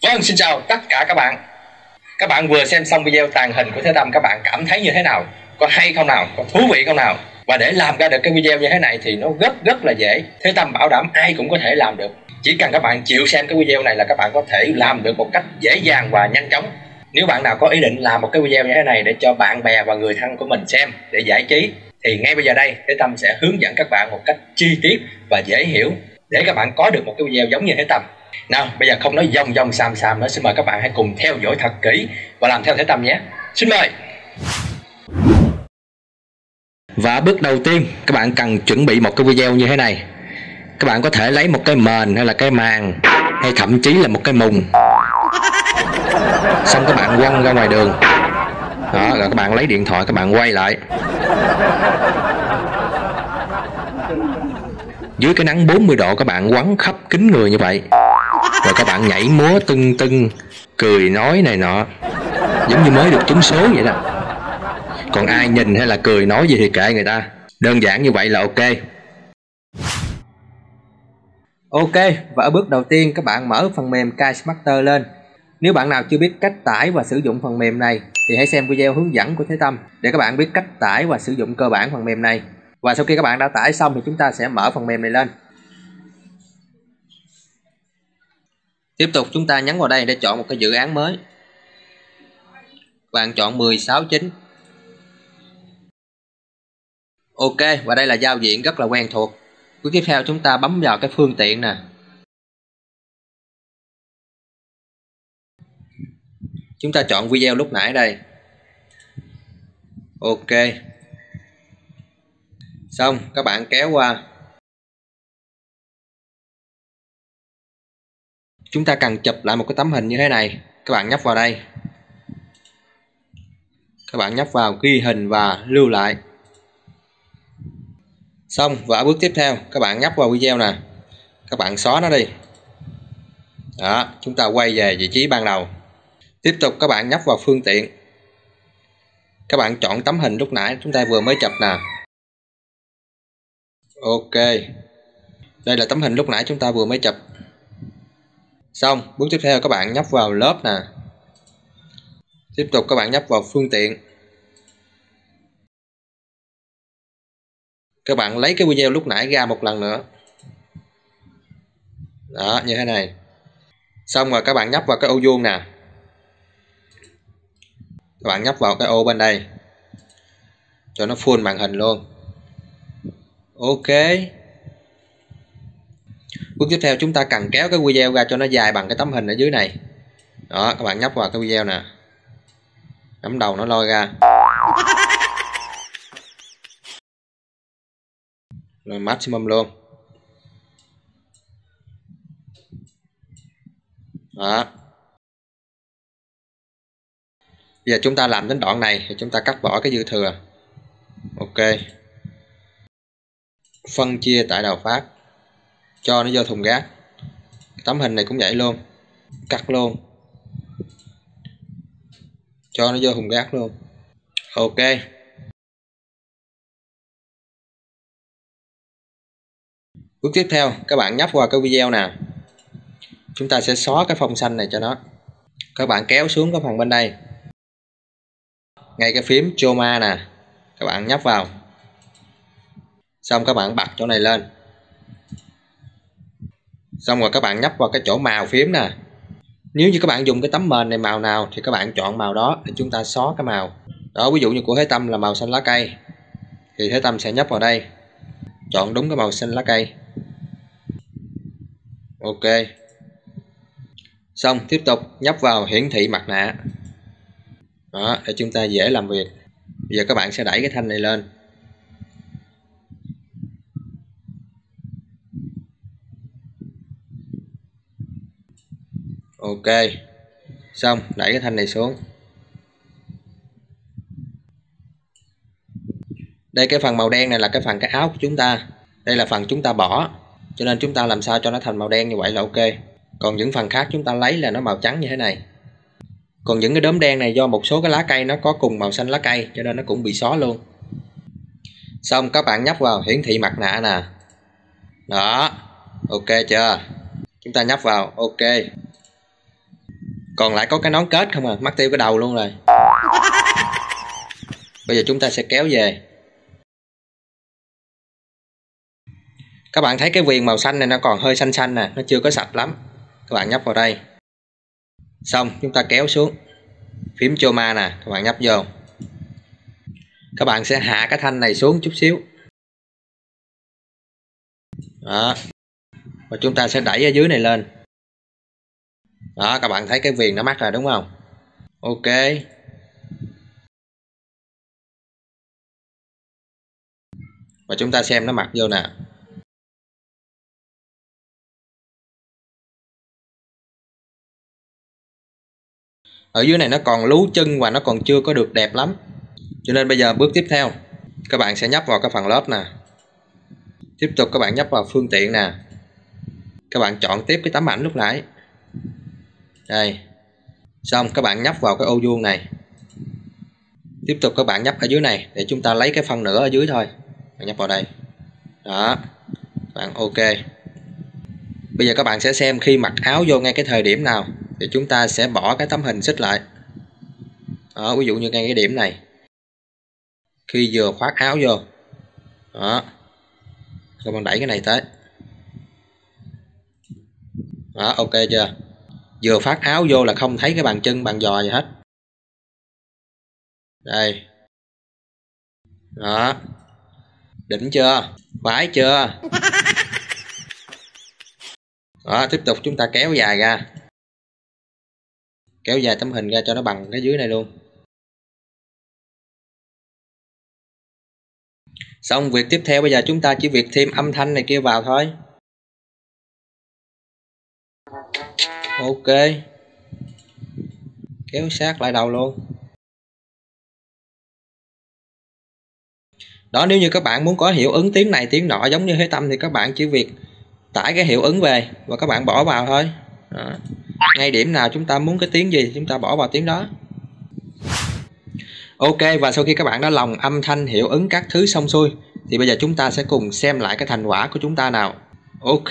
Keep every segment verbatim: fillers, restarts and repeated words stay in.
Vâng, xin chào tất cả các bạn. Các bạn vừa xem xong video tàng hình của Thế Tâm, các bạn cảm thấy như thế nào? Có hay không nào? Có thú vị không nào? Và để làm ra được cái video như thế này thì nó rất rất là dễ. Thế Tâm bảo đảm ai cũng có thể làm được. Chỉ cần các bạn chịu xem cái video này là các bạn có thể làm được một cách dễ dàng và nhanh chóng. Nếu bạn nào có ý định làm một cái video như thế này để cho bạn bè và người thân của mình xem để giải trí, thì ngay bây giờ đây Thế Tâm sẽ hướng dẫn các bạn một cách chi tiết và dễ hiểu để các bạn có được một cái video giống như Thế Tâm. Nào, bây giờ không nói dông dông xàm xàm nữa, xin mời các bạn hãy cùng theo dõi thật kỹ và làm theo Thế Tâm nhé. Xin mời. Và bước đầu tiên các bạn cần chuẩn bị một cái video như thế này. Các bạn có thể lấy một cái mền hay là cái màn hay thậm chí là một cái mùng. Xong các bạn quăng ra ngoài đường. Đó, rồi các bạn lấy điện thoại các bạn quay lại. Dưới cái nắng bốn mươi độ các bạn quăng khắp kín người như vậy. Rồi các bạn nhảy múa tưng tưng, cười nói này nọ, giống như mới được trúng số vậy đó. Còn ai nhìn hay là cười nói gì thì kệ người ta. Đơn giản như vậy là ok. Ok, và ở bước đầu tiên các bạn mở phần mềm KiSmarter lên. Nếu bạn nào chưa biết cách tải và sử dụng phần mềm này thì hãy xem video hướng dẫn của Thế Tâm để các bạn biết cách tải và sử dụng cơ bản phần mềm này. Và sau khi các bạn đã tải xong thì chúng ta sẽ mở phần mềm này lên. Tiếp tục chúng ta nhấn vào đây để chọn một cái dự án mới. Các bạn chọn mười sáu chín. Ok, và đây là giao diện rất là quen thuộc. Bước tiếp theo chúng ta bấm vào cái phương tiện nè. Chúng ta chọn video lúc nãy đây. Ok. Xong, các bạn kéo qua. Chúng ta cần chụp lại một cái tấm hình như thế này. Các bạn nhấp vào đây. Các bạn nhấp vào ghi hình và lưu lại. Xong, và bước tiếp theo các bạn nhấp vào video nè. Các bạn xóa nó đi. Đó, chúng ta quay về vị trí ban đầu. Tiếp tục các bạn nhấp vào phương tiện. Các bạn chọn tấm hình lúc nãy chúng ta vừa mới chụp nè. Ok. Đây là tấm hình lúc nãy chúng ta vừa mới chụp. Xong, bước tiếp theo các bạn nhấp vào lớp nè. Tiếp tục các bạn nhấp vào phương tiện. Các bạn lấy cái video lúc nãy ra một lần nữa. Đó, như thế này. Xong rồi các bạn nhấp vào cái ô vuông nè. Các bạn nhấp vào cái ô bên đây cho nó full màn hình luôn. Ok. Bước tiếp theo chúng ta cần kéo cái video ra cho nó dài bằng cái tấm hình ở dưới này. Đó, các bạn nhấp vào cái video nè. Nắm đầu nó lôi ra. Rồi maximum luôn. Đó. Bây giờ chúng ta làm đến đoạn này thì chúng ta cắt bỏ cái dư thừa. Ok. Phân chia tại đầu phát. Cho nó vô thùng rác. Tấm hình này cũng vậy luôn. Cắt luôn. Cho nó vô thùng rác luôn. Ok. Bước tiếp theo các bạn nhấp vào cái video nè. Chúng ta sẽ xóa cái phông xanh này cho nó. Các bạn kéo xuống cái phần bên đây. Ngay cái phím Chroma nè. Các bạn nhấp vào. Xong các bạn bật chỗ này lên. Xong rồi các bạn nhấp vào cái chỗ màu phím nè. Nếu như các bạn dùng cái tấm mền này màu nào thì các bạn chọn màu đó để chúng ta xóa cái màu. Đó, ví dụ như của Thế Tâm là màu xanh lá cây thì Thế Tâm sẽ nhấp vào đây. Chọn đúng cái màu xanh lá cây. Ok. Xong tiếp tục nhấp vào hiển thị mặt nạ. Đó, để chúng ta dễ làm việc. Bây giờ các bạn sẽ đẩy cái thanh này lên. Ok. Xong, đẩy cái thanh này xuống. Đây cái phần màu đen này là cái phần cái áo của chúng ta. Đây là phần chúng ta bỏ. Cho nên chúng ta làm sao cho nó thành màu đen như vậy là ok. Còn những phần khác chúng ta lấy là nó màu trắng như thế này. Còn những cái đốm đen này do một số cái lá cây nó có cùng màu xanh lá cây cho nên nó cũng bị xóa luôn. Xong các bạn nhấp vào hiển thị mặt nạ nè. Đó. Ok chưa? Chúng ta nhấp vào ok. Còn lại có cái nón kết không à, mất tiêu cái đầu luôn rồi. Bây giờ chúng ta sẽ kéo về. Các bạn thấy cái viền màu xanh này nó còn hơi xanh xanh nè, nó chưa có sạch lắm. Các bạn nhấp vào đây. Xong chúng ta kéo xuống. Phím Choma nè, các bạn nhấp vô. Các bạn sẽ hạ cái thanh này xuống chút xíu. Đó. Và chúng ta sẽ đẩy ở dưới này lên. Đó, các bạn thấy cái viền nó mắc rồi đúng không? Ok. Và chúng ta xem nó mặc vô nè. Ở dưới này nó còn lú chân và nó còn chưa có được đẹp lắm. Cho nên bây giờ bước tiếp theo, các bạn sẽ nhấp vào cái phần lớp nè. Tiếp tục các bạn nhấp vào phương tiện nè. Các bạn chọn tiếp cái tấm ảnh lúc nãy. Đây. Xong các bạn nhấp vào cái ô vuông này. Tiếp tục các bạn nhấp ở dưới này để chúng ta lấy cái phần nữa ở dưới thôi. Bạn nhấp vào đây. Đó. Bạn ok. Bây giờ các bạn sẽ xem khi mặc áo vô ngay cái thời điểm nào thì chúng ta sẽ bỏ cái tấm hình xích lại. Đó, ví dụ như ngay cái điểm này. Khi vừa khoác áo vô. Đó. Các bạn đẩy cái này tới. Đó, ok chưa? Vừa phát áo vô là không thấy cái bàn chân bàn giò gì hết. Đây. Đó. Đỉnh chưa? Khoái chưa? Đó, tiếp tục chúng ta kéo dài ra. Kéo dài tấm hình ra cho nó bằng cái dưới này luôn. Xong việc tiếp theo bây giờ chúng ta chỉ việc thêm âm thanh này kia vào thôi. Ok. Kéo sát lại đầu luôn. Đó, nếu như các bạn muốn có hiệu ứng tiếng này tiếng nọ giống như Thế Tâm thì các bạn chỉ việc tải cái hiệu ứng về và các bạn bỏ vào thôi. Đó. Ngay điểm nào chúng ta muốn cái tiếng gì chúng ta bỏ vào tiếng đó. Ok, và sau khi các bạn đã lồng âm thanh hiệu ứng các thứ xong xuôi thì bây giờ chúng ta sẽ cùng xem lại cái thành quả của chúng ta nào. Ok.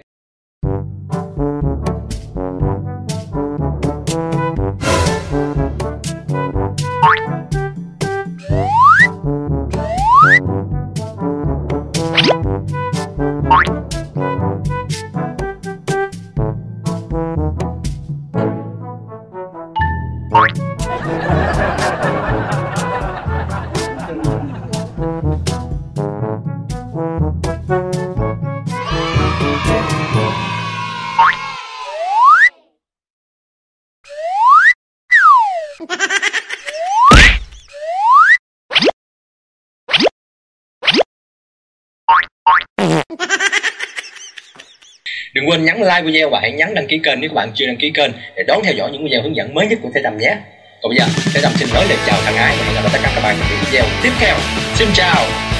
Đừng quên nhấn like video và hãy nhấn đăng ký kênh nếu các bạn chưa đăng ký kênh để đón theo dõi những video hướng dẫn mới nhất của Thế Tâm nhé. Còn bây giờ Thế Tâm xin nói lời chào thân ái và hẹn gặp lại tất cả các bạn trong những video tiếp theo. Xin chào.